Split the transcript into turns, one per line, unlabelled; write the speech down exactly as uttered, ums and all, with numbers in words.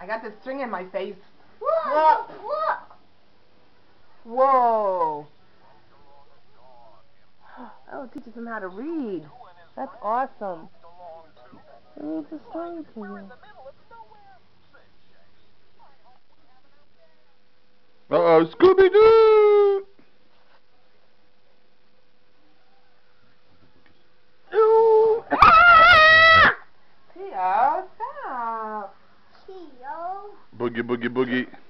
I got this string in my face.
Look, look.
Whoa. Oh, it teaches him how to read. That's awesome. It reads a story to you.
Uh-oh, Scooby-Doo!
Ooh! Ah! Theo, stop.
Theo.
Boogie, boogie, boogie.